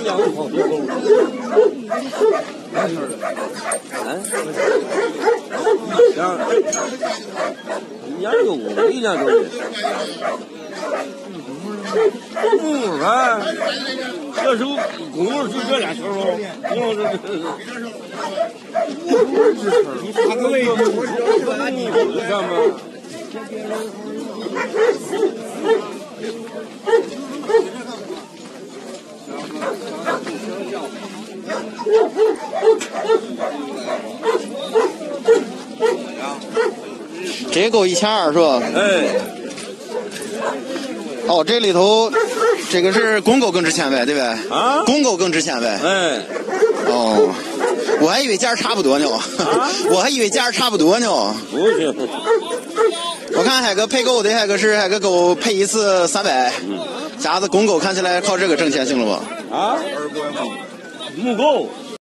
养好多狗。一年有一年多。这时候公牛就这俩球喽，公牛你打个位置，你看吧。 这够1200是吧？ 哎。 哦，这里头，这个是公狗更值钱呗，对呗？ 啊， 公狗更值钱呗。 哎。 哦，我还以为价差不多呢。我还以为价差不多呢。 不是。 我看还有个配狗的，还有个狗配一次300。家子公狗看起来靠这个挣钱行了吧？ 啊，母狗。